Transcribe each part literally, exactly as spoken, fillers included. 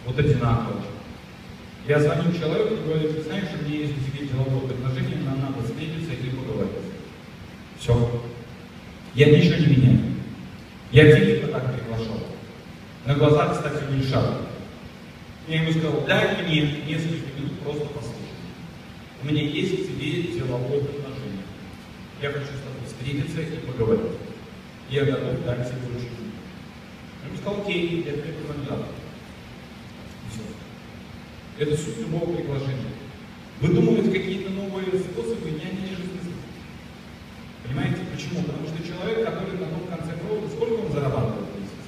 Вот одинаково. Я звоню человеку и говорю: ты знаешь, у меня есть к тебе деловое предложение, нам надо встретиться и поговорить. Все. Я ничего не меняю. Я Филиппа так приглашал. На глазах, кстати, не решал. Я ему сказал: дай мне несколько минут просто послушать. У меня есть к тебе деловое предложение. Я хочу с тобой встретиться и поговорить. Я готов дать тебе очень много. Я ему сказал: окей, я тебе позвоню завтра. Все. Это суть любого приглашения. Выдумывать какие-то новые способы я не вижу смысла. Понимаете, почему? Потому что человек, который на том конце провода, сколько он зарабатывает в месяц?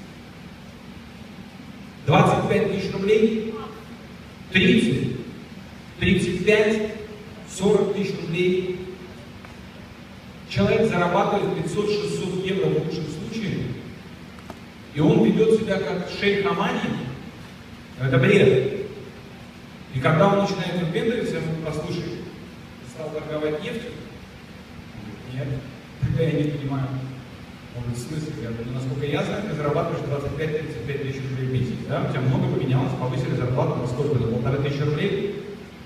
двадцать пять тысяч рублей? тридцать? тридцать пять? сорок тысяч рублей? Человек зарабатывает пятьсот-шестьсот евро в лучшем случае, и он ведет себя как шейх Амани. Это бред. И когда он начинает выпендриваться, я ему: послушай, ты стал торговать нефтью? Нет. Тогда я не понимаю. Он говорит: в смысле? Я говорю: насколько я знаю, ты зарабатываешь двадцать пять-тридцать пять тысяч рублей в месяц. Да? У тебя много поменялось, повысили зарплату на сколько? На полторы тысячи рублей?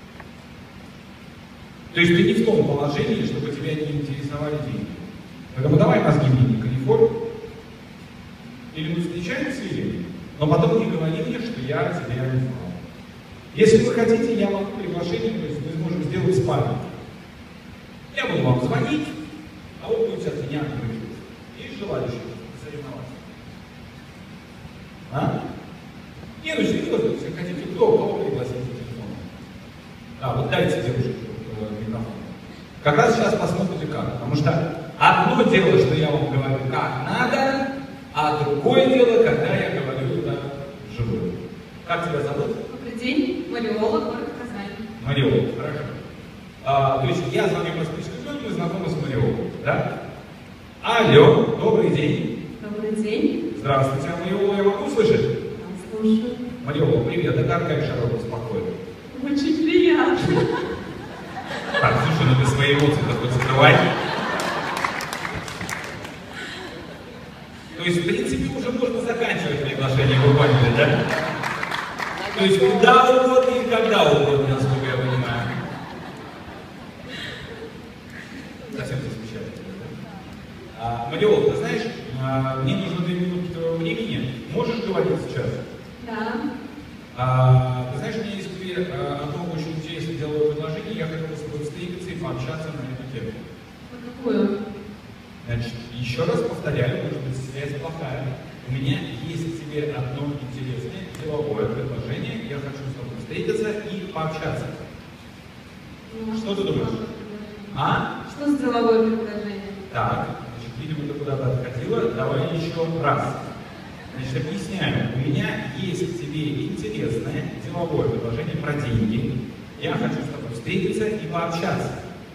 То есть ты не в том положении, чтобы тебя не интересовали деньги. Поэтому давай мозги мне не калифорь. Или мы встречаемся, или... Но потом не говори мне, что я тебя не знал. Если вы хотите, я могу приглашение, то есть мы сможем сделать спарринг. Я буду вам звонить, а вы будете от меня отгрызать. Есть желающие соревноваться? А? Не, ну серьезно, если хотите, кто, кого пригласить по телефону? А, вот дайте девушке микрофон. Как раз сейчас посмотрите как. Потому что одно дело, что я вам говорю как надо, а другое дело, когда я говорю это вживую. Как тебя зовут? Добрый день, Мариола, город Казань. Мариола, хорошо. А, то есть я звоню по списку имен, мы знакомы с Мариолой, да? Алло, добрый день. Добрый день. Здравствуйте, Мариола, я могу слышать? Слушаю. Мариола, привет, это Аркадий Шаров, спокойно. Очень приятно. Так, слушай, ну ты свои эмоции такой закрывай. То есть, в принципе, уже можно заканчивать приглашение, вы поняли, да? То есть, куда угодно и когда угодно, насколько я понимаю. Совсем замечательно, да? А, Мариола, ты знаешь, а, мне нужно две минутки твоего времени. Можешь говорить сейчас? Да. А, ты знаешь, у меня есть к тебе а, одно очень интересное деловое предложение. Я хотел бы с тобой встретиться и пообщаться на эту тему. На какую? Значит, еще раз повторяю, может быть, связь плохая. У меня есть к тебе одно интересное деловое предложение. Я хочу с тобой встретиться и пообщаться. Ну, что ты думаешь? А? Что за деловое предложение? Так, значит, видимо, ты куда-то отходила. Давай еще раз. Значит, объясняю. У меня есть к тебе интересное деловое предложение про деньги. Я хочу с тобой встретиться и пообщаться.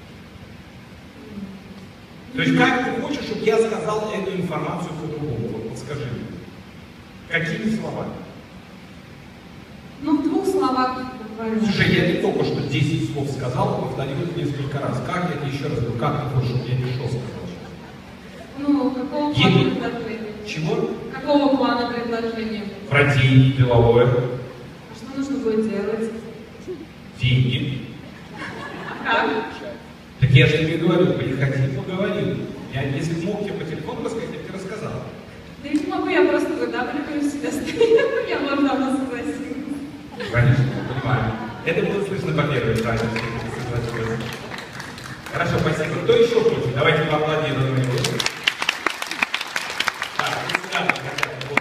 То есть, как ты хочешь, чтобы я сказал эту информацию по-другому? Вот подскажи мне. Какими словами? Ну, в двух словах буквально. Слушай, я тебе только что десять слов сказал, повторил их несколько раз. Как я тебе еще раз говорю, как ты хочешь, чтобы я тебе что сказал сейчас? Ну, какого плана Деньги. предложения? Чего? Какого плана предложения? Про деньги, деловое. А что нужно будет делать? Деньги. А как? Так я же тебе говорю, приходи, поговорим. Я, если бы мог тебе по телефону рассказать, я бы тебе рассказал. Да не могу, я просто выдавливаю себя стою. Я вам давно согласилась. Конечно, я понимаю. Это было слышно по первой фразе. Хорошо, спасибо. Кто еще хочет? Давайте поаплодируем его. Так, сюда, вот.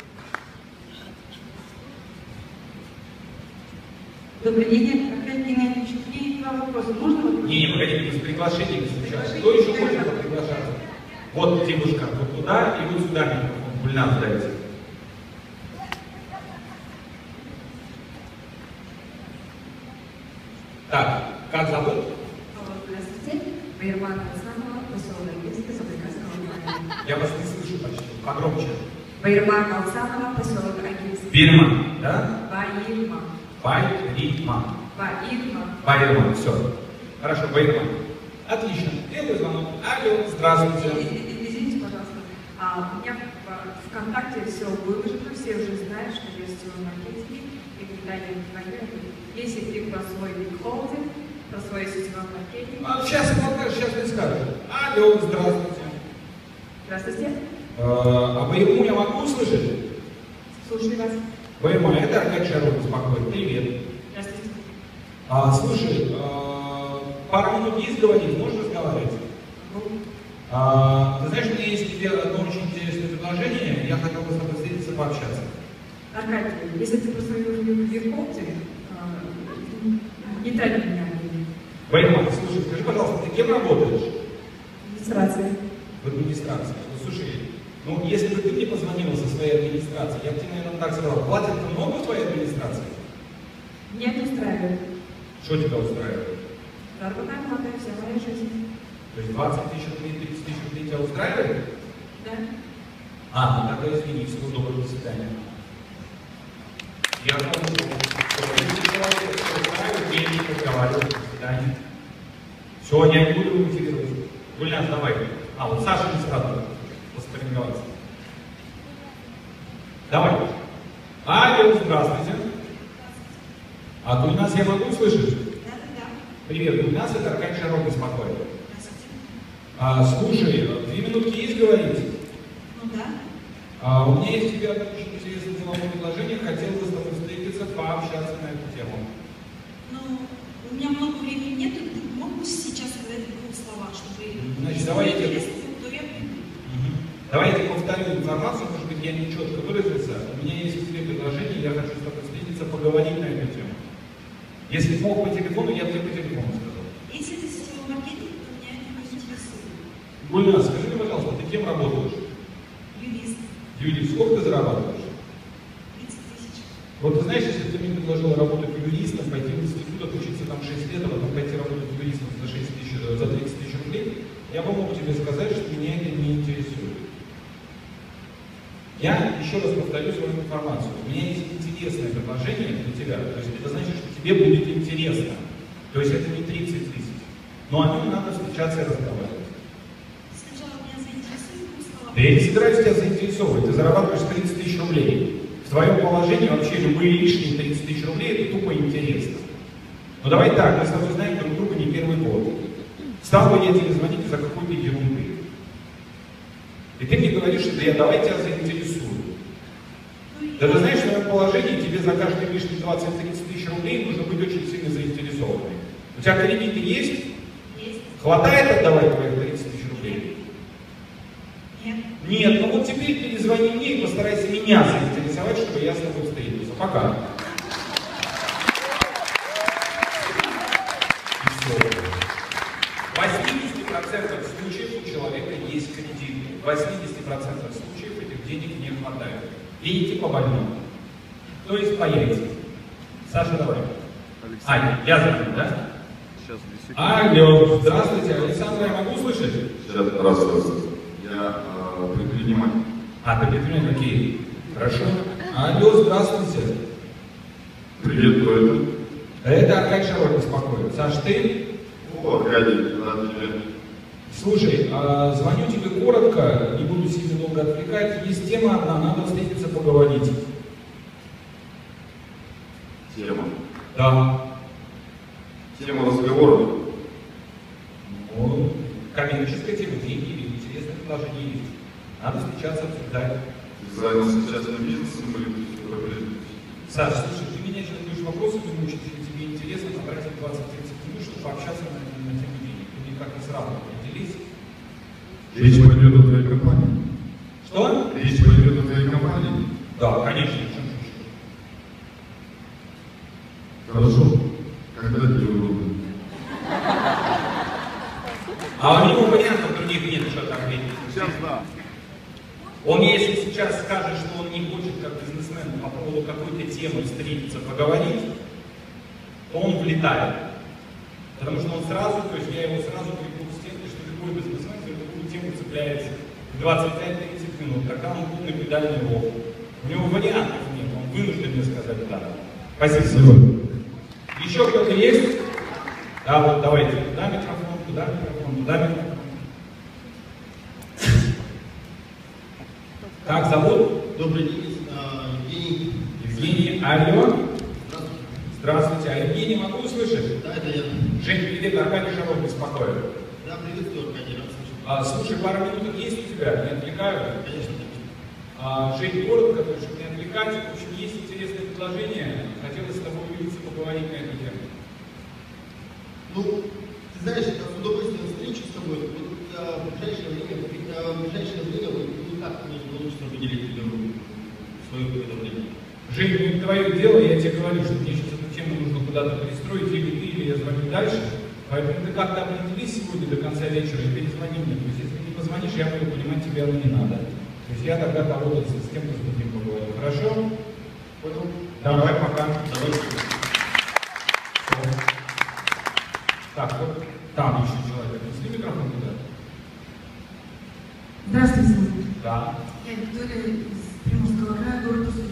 Добрый день, Аркадий Геннадьевич. И два вопроса. Можно вопрос? Не, не, погодите, с приглашением сейчас. Кто еще хочет приглашаться? Вот девушка, вот туда и вот сюда микрофон. Гульназ дайте. Так, как зовут? Здравствуйте. Байрман Алсанова, поселок Агинский, Забайкальского края. Я вас не слышу почти. Погромче. Байрман Алсанова, поселок Агинский. Бирман, да? Байрман. Байрман. Байрман. Байрман, все. Хорошо, Байрман. Отлично. Первый звонок. Алло, здравствуйте. Извините, пожалуйста. А, у меня в ВКонтакте все выложено, все уже знают, что я в сетевом маркетинге. И свидания вдвоем. Если ты про свой холдинг, про свой сетевой маркетинг. А, сейчас покажешь, сейчас не скажешь. Алло, здравствуйте. Здравствуйте. А, а Байму я могу услышать? Слушаю вас. Байму, это Аркадий Шаров беспокоит. Привет. Здравствуйте. А, слушай, а, пару минут есть говорить, можешь разговаривать? А, ты знаешь, у меня есть к тебе одно очень интересное предложение, я хотел бы с тобой встретиться, пообщаться. Аркадий, если ты про свою холдинг, не трать меня. Байму, слушай, скажи, пожалуйста, ты кем работаешь? Администрация. В администрации. Ну, слушай, ну, если бы ты мне позвонила со своей администрацией, я бы тебе, наверное, так сказал, платят много в твоей администрации? Меня не устраивает. Что тебя устраивает? Заработная плата, вся моя жизнь. То есть двадцать тысяч рублей, тридцать тысяч рублей тебя устраивает? Да. А, ну тогда извини, всего доброго, до свидания. Я думаю, что если человек устраивает, я не разговариваю, до свидания. Все, я не буду мотивировать. Гульнас, давай. А, вот Саша не сразу воспринимался. Давай. Алло, здравствуйте. А Гульнас я могу услышать? Да, да, да. Привет, Гульнас, это Аркадий Шаров беспокоит. Здравствуйте. А, слушай, две минутки есть говорить? Ну да. А, у меня есть к тебе одно очень интересное деловое предложение, хотел бы с тобой встретиться, пообщаться на эту тему. Ну, у меня много времени нет, ты мог бы сейчас сказать в двух словах, чтобы... Значит, давай я тебе... Если то я приду. Мгм. Давай я тебе повторю информацию, может быть, я не четко выразился. У меня есть к тебе предложение, я хочу с тобой встретиться, поговорить на эту тему. Если мог по телефону, я бы тебе по телефону сказал. Если это сетевой маркетинг, то меня это не интересует. Гульнас, скажи мне, пожалуйста, ты кем работаешь? Юрист. Юрист, сколько ты зарабатываешь? тридцать тысяч. Вот ты знаешь, если ты мне предложил работать юристом, пойти в институт, отучиться там шесть лет, а потом пойти работать юристом за шесть тысяч, за тридцать тысяч рублей, я бы мог тебе сказать, что меня это не интересует. Я еще раз повторю свою информацию. У меня есть интересное предложение для тебя, то есть это значит, что тебе будет интересно. То есть это не тридцать тысяч. Но о нем надо встречаться и разговаривать. Сначала меня заинтересует в двух словах. Да я не собираюсь тебя заинтересовывать, ты зарабатываешь тридцать тысяч рублей. В твоем положении вообще любые лишние тридцать тысяч рублей это тупо интересно. Ну давай так, мы с тобой знаем друг друга не первый год. Стал бы я тебе звонить из-за какой-то ерунды. И ты мне говоришь, что да я давай тебя заинтересую. Да ты знаешь, что в моем положении тебе за каждый лишний двадцать-тридцать тысяч рублей нужно быть очень сильно заинтересованным. У тебя кредиты есть? Есть. Хватает отдавать твоих тридцать тысяч рублей? Нет. Нет, ну вот теперь перезвони мне и постарайся меня заинтересовать, чтобы я с тобой встретился. Пока. И все. В восьмидесяти процентах случаев у человека есть кредит. В восьмидесяти процентах случаев этих денег не хватает. Видите по больному. То есть по яйцам. Саша, давай. Аня, я звоню, да? Сейчас, две секунды. Алло, здравствуйте, Александра, я могу слышать? Сейчас, раз, раз. Я э, предприниматель. А, ты предприниматель, окей. Хорошо. Алло, здравствуйте. Привет, кто это? Это Аркадий Шаров беспокоит. Саш, ты? О, Аркадий, рад тебя. Слушай, а, звоню тебе коротко, не буду сильно долго отвлекать. Есть тема одна, надо встретиться, поговорить. Тема. Да. Тема разговора. Ну, коммерческая тема, деньги или интересное предложение есть. Надо встречаться, обсуждать. Ты занялся частным бизнесом или ты что-то. Саш, слушай, ты меня сейчас будешь вопросами мучить, если тебе интересно, потратить двадцать-тридцать минут, чтобы пообщаться на, на тему денег. Ты мне как-то сразу определись. Речь пойдет о твоей компании. Что? Речь пойдет о твоей компании. Да, конечно. В чем же еще? Хорошо. Когда тебе удобно? А у него вариантов других нет, что там ответить. Сейчас да. Он, если сейчас скажет, что он не хочет, как бизнесмен, по поводу какой-то темы встретиться, поговорить, то он влетает. Потому что он сразу, то есть я его сразу прикрыл с тем, что любой бизнесмен за любую тему цепляется двадцать пять-тридцать минут, когда он полный педальный рог. У него вариантов нет, он вынужден мне сказать да. Спасибо. Еще кто-то есть? Да, вот давайте. Туда микрофон, туда микрофон, туда микрофон. Как зовут? Добрый день, а, Евгений. Евгений. Алло. Здравствуйте. Здравствуйте, а Евгений, могу услышать? Да, это я. Жень, привет, Аркадий Шаров беспокоит. Да, приветствую, Аркадий, рад слышать. А, слушай, пару минут есть у тебя? Не отвлекаю? Конечно. А, Жень, коротко, чтобы не отвлекать. В общем, есть интересное предложение. Хотелось с тобой увидеться, поговорить на эту тему. Ну, ты знаешь, я с удовольствием встречу с тобой. Вот, а, в ближайшее время, а, в ближайшее время вот, никак мне не получится выделить тебе свое уведомление. Жень, ну твое дело, я тебе говорю, что мне сейчас эту тему нужно куда-то пристроить, или ты, или я звоню дальше. Поэтому ты как-то определись сегодня до конца вечера и перезвони мне. То есть, если не позвонишь, я буду понимать, тебе оно не надо. То есть я тогда кого-то с кем-то с другим поговорю. Хорошо? Понял? Давай, пока. Давай. Так, вот там еще человек. Несли микрофон туда. Здравствуйте. Да. Я Виктория из Приморского края, город Уссурийск.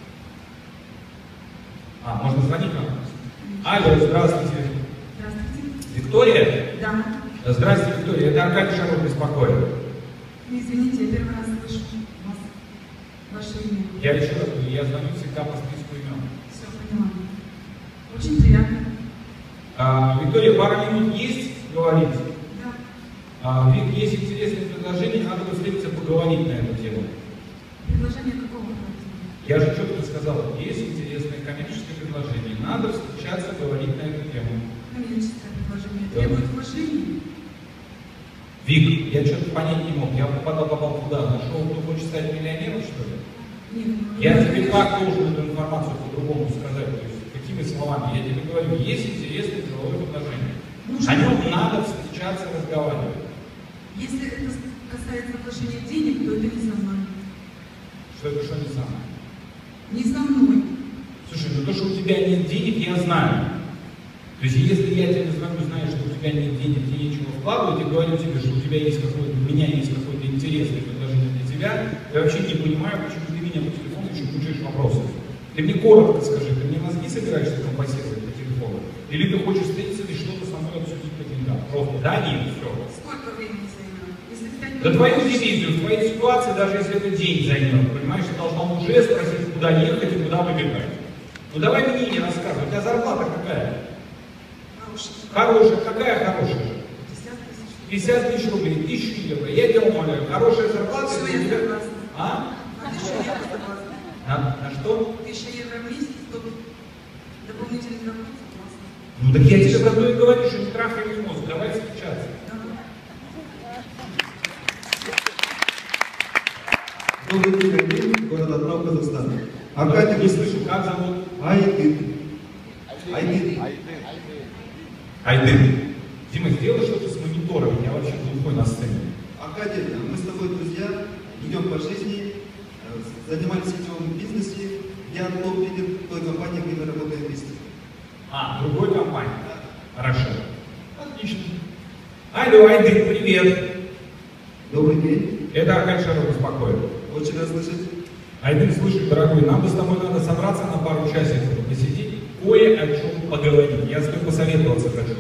А, можно звонить нам? Алло, здравствуйте. Здравствуйте. Виктория? Да. Здравствуйте, Виктория. Это Аркадий Шаров беспокоит. Извините, я первый раз слышу вас, ваше имя. Я еще раз говорю, я звоню всегда по списку имен. Все, поняла. Очень приятно. А, Виктория, пару минут есть говорить? Да. А, Вик, есть интересное предложение, надо бы встретиться поговорить на эту тему. Предложение какого характера? Я же четко сказал, есть интересное коммерческое предложение, надо встречаться, говорить на эту тему. Коммерческое предложение. Да. Требует вложений? Вик, я что-то понять не мог, я попадал, попал туда, нашел, кто хочет стать миллионером, что ли? Нет. ну, Я ну, тебе конечно. как должен эту информацию по-другому сказать, то есть какими словами? Я тебе говорю, есть интересное деловое предложение. Нужно- О нем надо встречаться, разговаривать. Если это касается вложения денег, то это не со мной. Что это что не самое? Не со мной. Слушай, ну то, что у тебя нет денег, я знаю. То есть, если я тебе звоню, знаешь, что у тебя нет денег, тебе нечего вкладывать, и говорю тебе, что у тебя есть какое-то, у меня есть какое-то интересное предложение для тебя, я вообще не понимаю, почему ты меня по телефону еще мучаешь вопросы. Ты мне коротко скажи, ты мне мозги собираешься компостировать по телефону? Или ты хочешь встретиться и что-то со мной обсудить по деньгам? Просто да, нет, все. Сколько времени займет? Если в пять Да минут- твою дивизию, в твоей ситуации, даже если это день займет, понимаешь, ты должна уже спросить, куда ехать и куда выбегать. Ну давай мне не рассказывай, у тебя зарплата какая? Хороший. Хорошая, какая хорошая? пятьдесят тысяч. пятьдесят тысяч рублей, тысячу евро. Я тебя умоляю, хорошая зарплата. Все, это я у тебя- согласна. А? На тысячу евро согласна. На, на что? Тысяча евро в месяц, то дополнительный доход согласна. Ну так я тебе про то и говорю, что не трахай мне мозг, давай встречаться. Добрый день, Аркадий, город Атырау, Казахстан. Не Аркадий, слышу, как зовут? Айдын. Айдын. Айдын. Дима, сделай что-то с монитором, я вообще глухой на сцене. Аркадий, мы с тобой друзья, идем по жизни, э, занимались в сетевом бизнесе. Я топ-лидер той компании, где мы работаем вместе. А, другой компании. Хорошо. Отлично. Алло, Айдын, привет. Добрый день, Это Аркадий Шаров беспокоит. очень рад слышать. Айдын, слушай, дорогой, нам бы с тобой надо собраться на пару часиков, посидеть, кое о чем поговорить. Я с тобой посоветоваться хочу.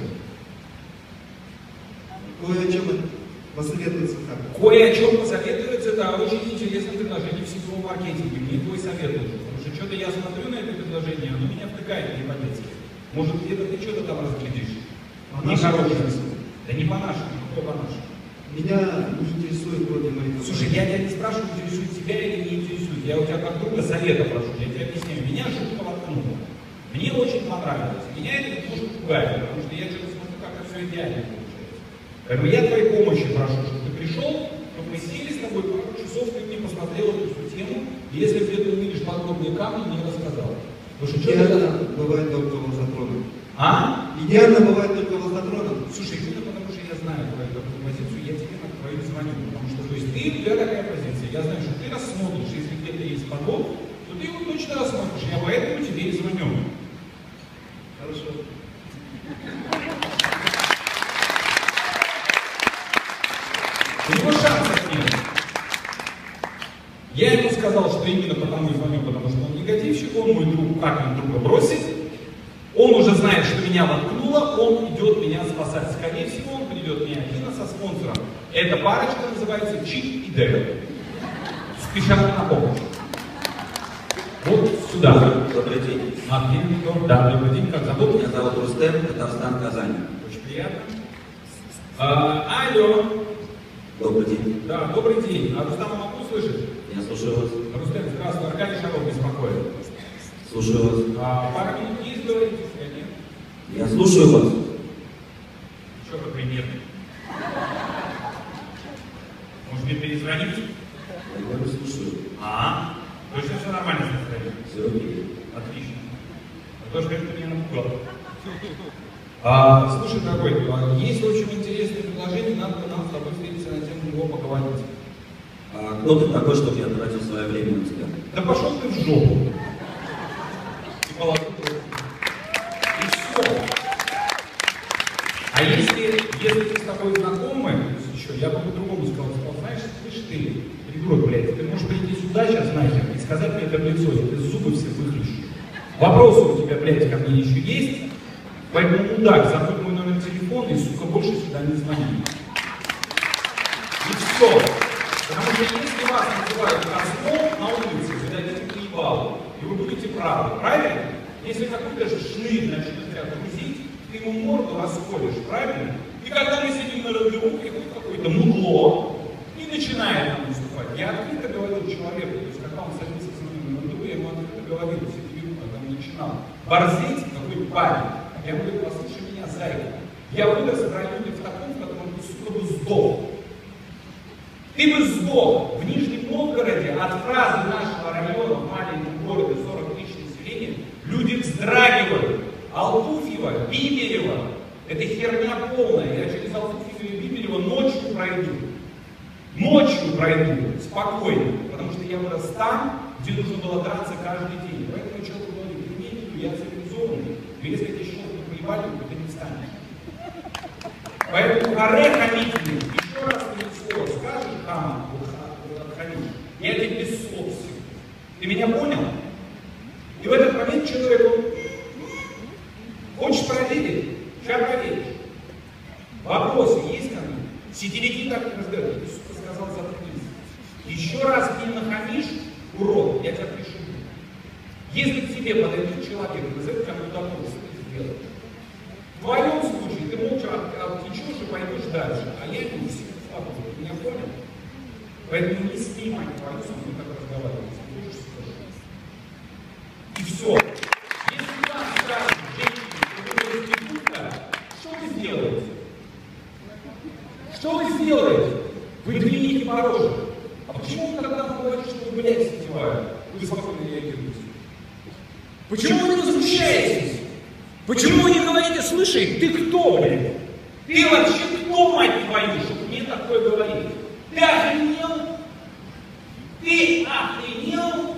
Кое о чем посоветоваться как. Кое о чем посоветоваться, это очень интересное предложение в сетевом маркетинге. Мне твой совет нужен. Потому что что-то я смотрю на это предложение, оно меня втыкает не по-детски. Может, где-то ты что-то там разглядишь? Нехорошее. Да не по-нашему, кто по-нашему. Меня не интересует вроде моей Слушай, я тебя не спрашиваю, интересует тебя или не интересует. Я у тебя как друга совета прошу. Я тебе объясняю. Меня шутка воткнула. Мне очень понравилось. Меня это немножко пугает, потому что я что-то смотрю, как это все идеально получается. Поэтому я твоей помощи прошу, чтобы ты пришел, чтобы мы сели с тобой пару часов, ты мне посмотрел эту всю тему, и если где-то увидишь подробные камни, мне рассказал. Потому что что-то... Идеально бывает только лохотроном. А? Идеально бывает только лохотроном. Слушай, именно потому что я знаю твою такую позицию, я тебе на твою звоню. Потому что, то есть, ты, у тебя такая позиция. Я знаю, что ты рассмотришь, если где-то есть подвох, то ты его точно рассмотришь. Я поэтому тебе и звоню. Хорошо. У него шансов нет. Я ему сказал, что именно потому и звоню, потому что он негативщик, он мой друг, как он друга бросит. Он уже знает, что меня воткнуло, он идет меня спасать. Скорее всего, он придет не один, а со спонсором. Эта парочка называется Чип и Дейл. Спешат на помощь. Вот сюда. Добрый день. А, где кто? Да, добрый день. Как зовут? Меня зовут Рустем, Татарстан, Казань. Очень приятно. А, алло. Добрый день. Да, добрый день. А Рустама могу слышать? Я слушаю вас. Рустем, здравствуй. Аркадий Шаров беспокоит. Слушаю вас. А, пару минут есть, говорите, или нет? Я слушаю вас. Что, например? Может мне перезвонить? Я говорю, слушаю. А, точно все нормально состоит? Все окей. Отлично. А то, что это меня напугало. А, слушай, дорогой, а, есть очень интересное предложение, надо нам с тобой встретиться на тему него поговорить. А кто ты такой, чтобы я тратил свое время на тебя? Да пошел ты в жопу. И положил трубку. И все. А если, если ты с тобой знакомый, еще, я бы по-другому сказал, сказал, знаешь, слышь ты, придурок, блядь, ты можешь прийти сюда сейчас нахер и сказать мне это в лицо, и ты зубы все выключишь. Вопросы у тебя, блядь, ко мне еще есть, поэтому, мудак, забудь мой номер телефона и, сука, больше сюда не звони. И все. Потому что если вас называют козлом на улице, вы дадите поебалу, и вы будете правы, правильно? Если какой-то шнырь начнет тебя грузить, ты ему морду расколешь, правильно? И когда мы сидим на рандеву, приходит какое-то мудло и начинает нам выступать. Я открыто говорил человеку, то есть когда он садится со мной на рандеву, я ему открыто говорил, все эти минуты, когда он начинал борзеть, какой парень. Я говорю, послушай меня, зайка, я вырос в районе в таком, в котором ты, сука, бы сдох. Ты бы сдох в Нижнем Новгороде от фразы нашего района в маленьком городе сорок тысяч населения. Люди вздрагивают. Алтуфьево, Биберево. Это херня полная. Я через Алтуфьево и Биберево ночью пройду. Ночью пройду. Спокойно. Потому что я вырос там, где нужно было драться каждый день. Поэтому человек говорит, имей в виду, я цивилизованный. Но если ты еще не поебали, то ты не встанешь. Поэтому аре хамительный. Еще раз мне слово скажешь, хама, хамишь, я тебе без слов всего. Ты меня понял? И в этот момент человек, он, хочешь проверить? Сейчас проверишь. Вопросы есть ко мне? Сетевики так не разговаривают. Ты, сука, сказал заткнись. Еще раз мне нахамишь, урод, я тебя пришибу. Если к тебе подойдет человек и назовет тебя мудаком, что ты сделаешь? В твоем случае ты молча отвлечешь и пойдешь дальше, а я не всегда слабо. Ты меня понял? Поэтому не смей мать твою со мной так разговаривать. Слушай, скажи. И все. Если вам скажут женщине, что вы проститутка, что вы сделаете? Что вы сделаете? Вы двинете по роже. А почему вы, когда вы говорите, что вы, блядь, сетевая, вы спокойно реагируете? Почему вы не возмущаетесь? Почему вы не говорите, слушай, ты кто, блядь? Ты вообще кто, мать твою, чтобы мне такое говорить? Ты охренел? Ты охренел?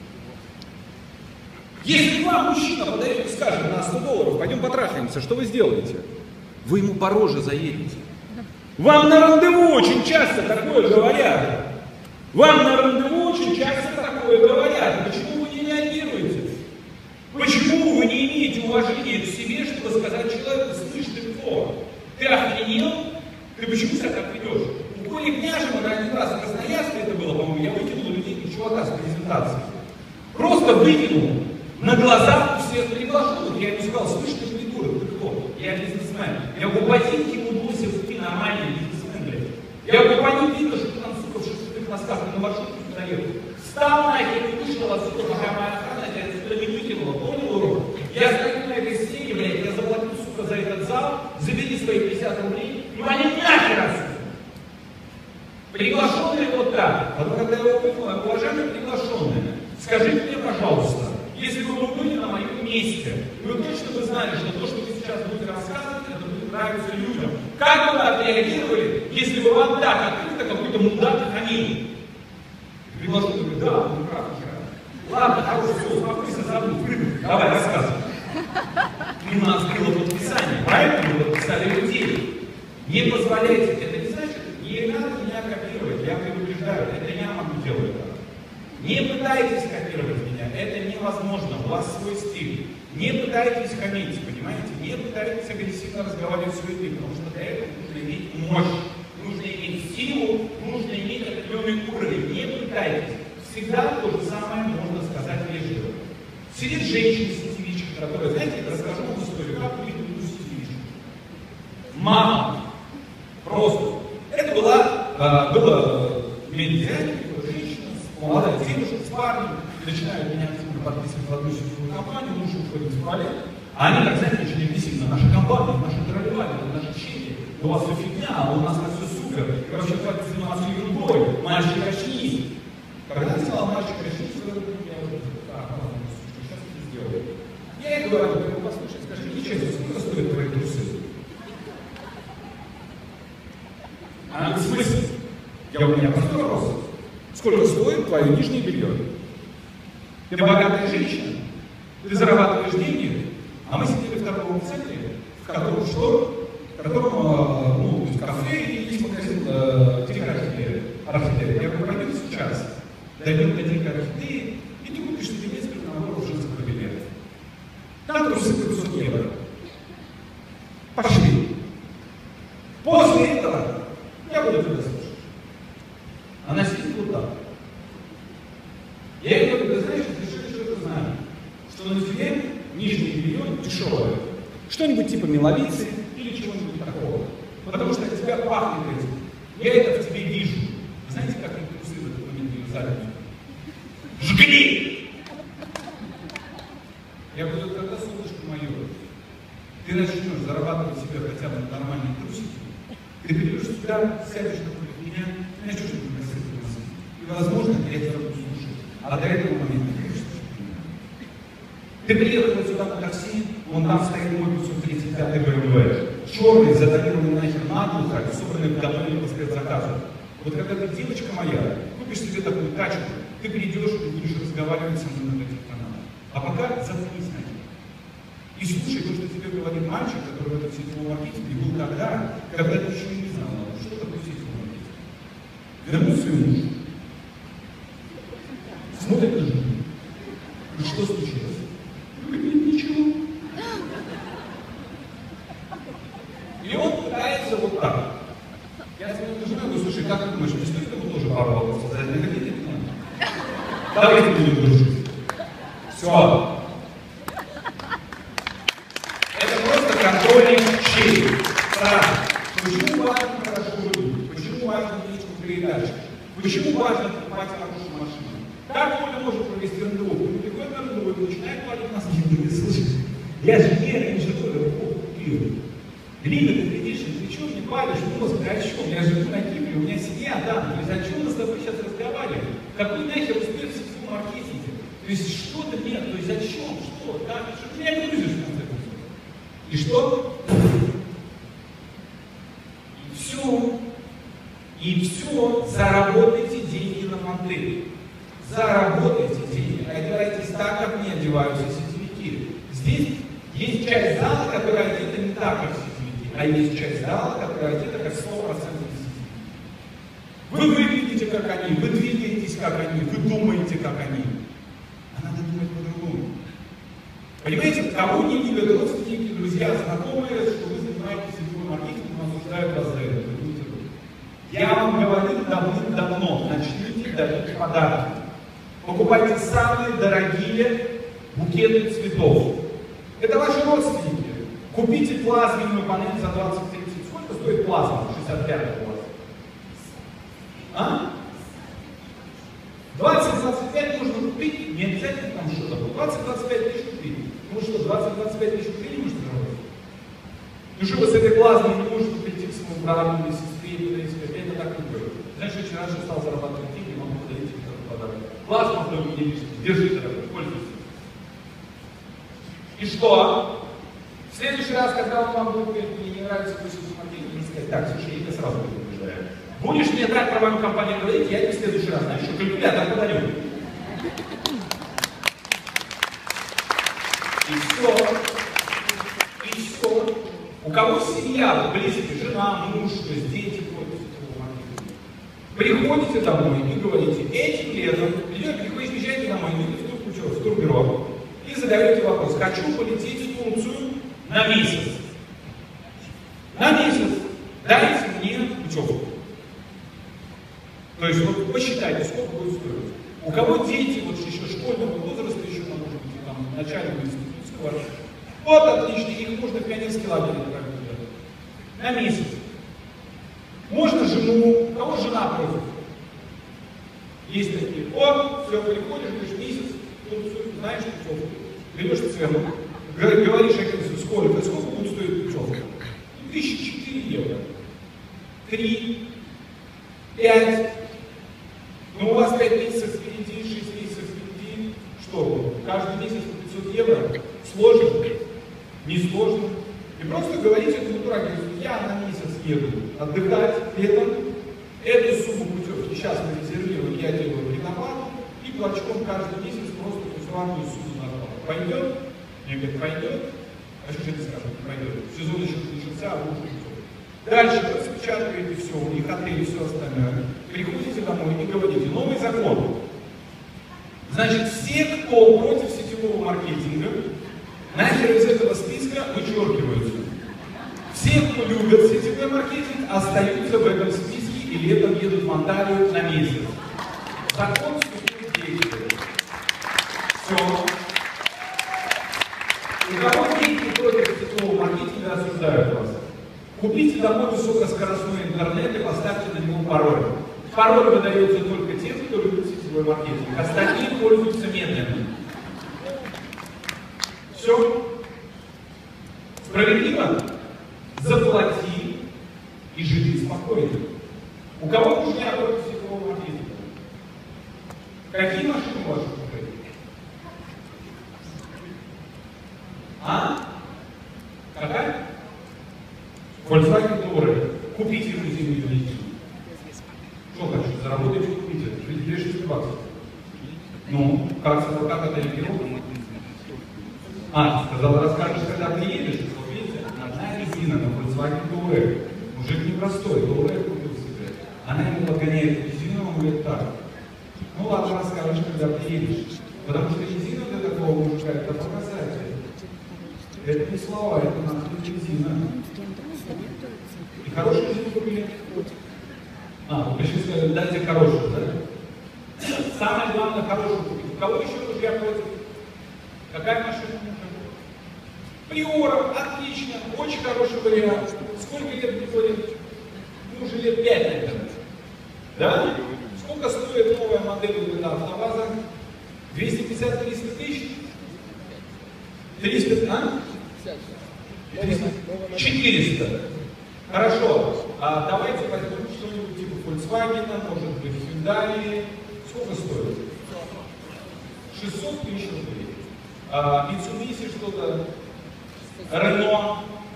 Если к вам мужчина подойдет и скажет на сто долларов, пойдем потрахаемся, что вы сделаете? Вы ему по роже заедете. Вам на рандеву очень часто такое говорят. Вам на рандеву очень часто такое говорят. Почему вы не реагируете? Почему вы не имеете уважения к себе, чтобы сказать человеку, слышь, ты кто? Ты охренел? Ты почему себя так ведешь? У Коли Княжева на один раз в Красноярске это было, по-моему, я выкинул людей чувака с презентации. Просто выкинул на глазах у всех приглашенных. Я ему сказал, слышь, ты придурок, ты кто? Я бизнесмен. Я говорю, ботинки ему бросил, ты нормальный бизнесмен, блядь. Я говорю, по ним видно, что ты там, сука, в шестых носках на маршрутке заехал. Встал нахер и вышел отсюда, пока моя охрана тебя отсюда не выкинула, понял, урод? Я стою на этой сцене, блядь, я заплатил, сука, за этот зал, забери свои пятьдесят рублей, и вали нахер отсюда. Приглашенные вот так. Потом, когда я его выкинул, уважаемые приглашенные, скажите мне, пожалуйста, если бы вы были на моем месте, вы точно бы знали, что то, что вы сейчас будете рассказывать, это будет нравиться людям. Как бы вы отреагировали, если бы вам так открыто какой-то мудак хамил? Приглашенный говорит, да, ну прав, я. Ладно, хорошо, все, успокойся, забудь, прыгай, давай, рассказывай. У нас было подписание, правильно? Мы подписали людей. Не позволяйте, это не значит, не надо меня копировать, я предупреждаю, это я могу делать так. Не пытайтесь копировать меня, это невозможно, у вас свой стиль. Не пытайтесь хамить, понимаете? Не пытайтесь агрессивно разговаривать с людьми, потому что для этого нужно иметь мощь, нужно иметь силу, нужно иметь определенный уровень. Не пытайтесь. Всегда то же самое можно сказать. создать лишь. Сидит женщина сетевичка, которая, знаете, расскажу вам историю, как увидел эту сетевичку. Мама. Просто. Это была, а, было медиане, женщина, молодая девушка с парнем, начинают меня активно подписывать в одну сетевую компанию, муж уходит в туалет, а они, как знаете, очень агрессивно, наша компания, наши драйвали, наши чеки, у вас все фигня, а у нас так все супер, и вообще хватит заниматься ерундой, мальчик очнись. Когда я сказал мальчик очнись, я уже так, ладно, сейчас это сделаю. Я ей говорю, ты послушай, скажи мне честно, сколько стоят твои трусы? Она говорит, в смысле? Я у меня простой вопрос. Сколько стоит твое нижнее белье? Ты богатая женщина, ты зарабатываешь деньги, а мы сидели в торговом центре, в котором что? В котором, ну, то есть кафе и есть магазин э, телеархитектуры. Я говорю, пойдем сейчас, дойдем до телеархитектуры, и ты купишь себе несколько наборов женского билета. Там трусы пятьсот евро. Пошли. После этого я буду тебя слушать. Она сидит вот так. Я ей говорю, ты знаешь, ты решили, что это знаю, что на тебе нижнее белье дешевое. Что-нибудь типа меловицы или чего-нибудь такого. Потому что от тебя пахнет этим. Я это в тебе вижу. Знаете, как они трусы в этот момент ее задницу? Жгли! Я говорю, когда, солнышко мое, ты начнешь зарабатывать себе хотя бы нормальные трусики, ты придешь сюда, сядешь напротив меня, и начнешь мне красивые трусы. И, возможно, я тебя буду слушать. А до этого момента, конечно, ты приехал сюда на такси, вон там стоит мой пятьсот тридцать пятый бэ эм вэ, черный, затонированный нахер наглухо, собранный в готове по спецзаказу. Вот когда ты, девочка моя, купишь себе такую тачку, ты придешь и будешь разговаривать со мной на этих каналах. А пока заткнись на них. И слушай то, что тебе говорит мальчик, который в этом сетевом маркетинге был тогда, когда ты еще не знал, что такое сетевой маркетинг. Вернулся свой муж. Смотрит на жену. Ну что случилось? Говорит, ничего. И он пытается вот так. Я смотрю на жену и говорю, слушай, как ты думаешь, не стоит ему тоже пару вопросов задать? Не хотите меня? Давайте будем дружить. Все. Это просто контрольный щель. Сразу. Почему важно хорошо жить? Почему важно иметь передачи? Почему важно покупать хорошую машину? Как Оля может провести рандеву? Он приходит на рандеву и начинает платить нас деньги. Слушай, я же не раньше тоже купил. Лина, ты видишь, ты что мне палишь мозг? Ты о чем? Я живу на Кипре, у меня семья там. То есть о чем мы с тобой сейчас разговариваем? Какой нахер успех в сетевом маркетинге? То есть что-то нет, то есть зачем? Что? Как? Что ты меня грузишь в конце концов? И что? И все. И все. Заработайте деньги на модели. Заработайте деньги. А одевайтесь так, как не одеваются сетевики. Здесь есть часть зала, которая одета не так, как сетевики, а есть часть зала, которая одета как сто процентов сетевики. Вы выглядите, как они, вы двигаетесь, как они, вы думаете, как они. А надо думать по-другому. Понимаете, кого не видят родственники, друзья, знакомые, что вы занимаетесь сетевым маркетингом, осуждают вас за это. Я вам говорил давным-давно, начните дарить подарки. Покупайте самые дорогие букеты цветов. Это ваши родственники. Купите плазменную панель за двадцать тридцать. Сколько стоит плазма? шестьдесят пять у вас. А? двадцать-двадцать пять можно купить, не обязательно там что-то. двадцать-двадцать пять тысяч купить. Ну что, двадцать-двадцать пять тысяч рублей не можете заработать? Ну что, вы с этой плазмой не можете прийти к своему брату или сестре, или сказать, это так не будет. Знаешь, очень раньше стал зарабатывать деньги, могу подарить тебе такой подарок. Плазма в доме не лишний. Держи, дорогой, пользуйся. И что? В следующий раз, когда он вам будет говорить, мне не нравится твой маркетинг, не сказать, так, слушай, я тебя сразу предупреждаю. Будешь мне так про мою компанию говорить, я тебе в следующий раз, знаешь, что калькулятор подарю. И все. И все. У кого семья, близкие, жена, муж, то есть дети, приходите домой и говорите, этим летом, идете, вы езжаете домой, идете в турбюро и задаете вопрос, хочу полететь в Турцию на месяц. На месяц. Дайте мне путевку. То есть вот посчитайте, сколько будет стоить. У кого дети вот еще школьного возраста, Государственного института. Вот отлично, их можно в пионерский лагерь отправить на месяц. Можно жену, у кого жена против? Есть такие. О, все, приходишь, говоришь, месяц, тут знаешь путевку. Берешь цену, говоришь агентству, сколько, сколько будет стоить путевка? Тысяча четыре евро. Три, пять. Ну у вас пять месяцев впереди, шесть месяцев впереди. Что? Каждый месяц по пятьсот евро? Сложно? Не сложно. И просто говорите этому турагентству, я на месяц еду отдыхать летом, эту сумму путевки сейчас мы резервируем, я делаю предоплату и плачком каждый месяц просто курсовую сумму зарплату. Пойдет? Мне говорят, пойдет. А что же это скажут, не пойдет? Сезон еще не начался, а вы уже не. Дальше вы распечатываете все, у них отели и все остальное. Приходите домой и говорите, новый закон. Значит, все, кто против сетевого маркетинга, нахер из этого списка вычеркиваются. Все, кто любит сетевой маркетинг, остаются в этом списке и летом едут в Анталию на месяц. Закон вступил в действие. Все. У кого деньги против сетевого маркетинга осуждают вас? Купите домой высокоскоростной интернет и поставьте на него пароль. Пароль выдается только тем, кто любит сетевой маркетинг. Остальные пользуются медленно. Все. Справедливо? Заплати и живи спокойно. У кого мужья против сетевого маркетинга? Какие машины ваши купили? А? Какая? Volkswagen Touareg. Купите резину или резину. Что хочу? Заработайте, купите. две тысячи шестьсот баксов. Ну, как, как это ориентировано? А, ты сказал, расскажешь, когда приедешь. Вот видите, одна резина на Volkswagen Touareg. Мужик непростой, Touareg купил себе. Она ему подгоняет резину, он говорит так. Ну ладно, расскажешь, когда приедешь. Потому что резина для такого мужика это показатель. Это не слова, это нахуй резина. И хорошую резину купили? А, вы пришли сказать, дайте хорошую, да? Самое главное, хорошую купить. У кого еще мужья против? Какая машина мужа? Приора, отлично, очень хороший вариант. Сколько лет приходит? Ну, уже лет пять, наверное. Да? Сколько стоит новая модель у АвтоВАЗа? двести пятьдесят - триста тысяч? триста, а? четыреста. Хорошо. А давайте возьмем что-нибудь типа Volkswagen, может быть Hyundai. Сколько стоит? шестьсот тысяч рублей. А, Mitsubishi что-то, Renault.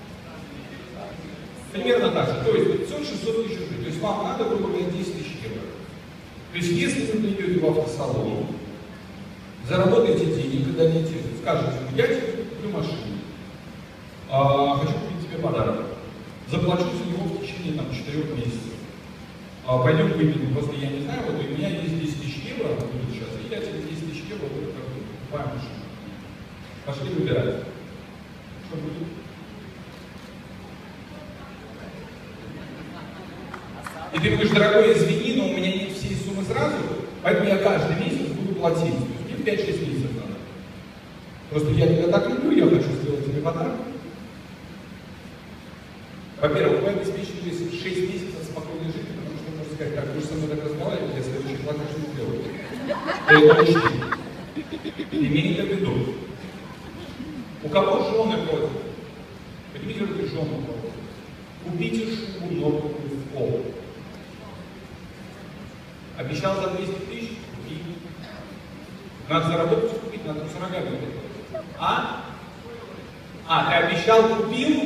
Примерно так же. То есть пятьсот - шестьсот тысяч рублей. То есть вам надо, грубо говоря, десять тысяч евро. То есть если вы придете в автосалон, заработаете денег, когда идете, скажете, я тебе куплю машину, а, хочу купить тебе подарок. Заплачу за него в течение там, четырех месяцев. А, пойдем выпьем, просто я не знаю, вот у меня есть десять тысяч евро, будет сейчас, и я тебе десять тысяч евро буду как бы покупаю машину. Пошли выбирать. Что будет? И ты говоришь, дорогой, извини, но у меня нет всей суммы сразу, поэтому я каждый месяц буду платить. Мне пять-шесть месяцев надо. Просто я тебя так люблю, я хочу сделать тебе подарок. Во-первых, вы обеспечиваете шесть месяцев спокойной жизни, потому что можно сказать, так, вы же со мной так разговариваете, я следующий платеж не сделаю. Это учти. Имейте в виду. У кого жены против? Поднимите руки жены против. Купите шубу норковую в пол. Обещал за двести тысяч? Купи. Надо заработать, купить, надо с рогами купить. А? А, ты обещал, купил?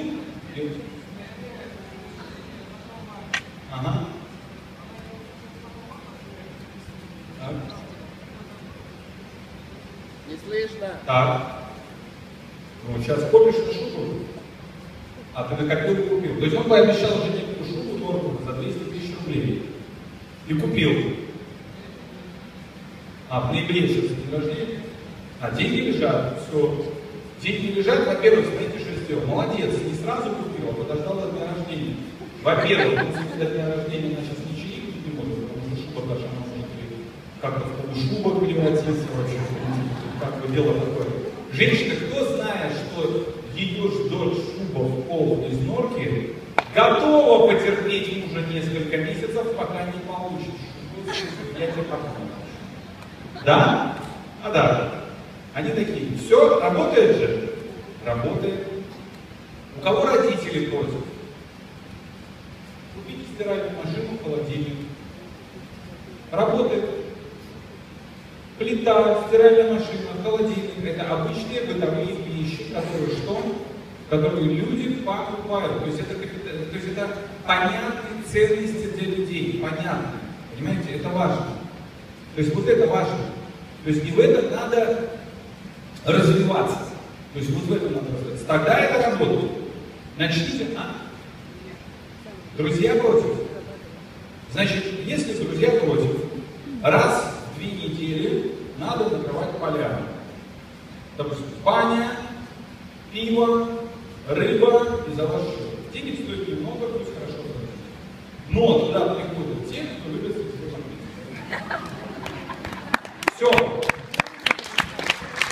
Ага. Так. Не слышно. Так. Ну, сейчас купишь эту шубу, а ты накопил и купил. То есть он пообещал жене эту шубу норковую за двести тысяч рублей. И купил. А в ноябре сейчас день рождения. А деньги лежат. Все. Деньги лежат, во-первых, смотрите, что сделал. Молодец, не сразу купил, а подождал до дня рождения. Во-первых, он себе до дня рождения она сейчас не чаевник не может, потому что шуба даже может как-то в полушубок превратиться вообще. Как бы дело такое. Женщина, кто знает, что ее ждет шуба в пол из норки, готова потерпеть мужа несколько месяцев, пока не получит шубу, я тебе покажу. Да? А да. Они такие, все, работает же? Работает. У кого родители против? Купите стиральную машину, холодильник. Работает. Плита, стиральная машина, холодильник. Это обычные бытовые вещи, которые что? Которые люди покупают. То есть это, то есть это понятные ценности для людей. Понятные. Понимаете? Это важно. То есть вот это важно. То есть и в этом надо развиваться. То есть вот в этом надо развиваться. Тогда это работает. Начните, а? Друзья против. Значит, если друзья против, раз в две недели надо накрывать поляну. Допустим, баня, пиво, рыба и за ваш счет. Денег стоит немного, пусть хорошо заработает. Но туда приходят те, кто любит сексуальную. Все.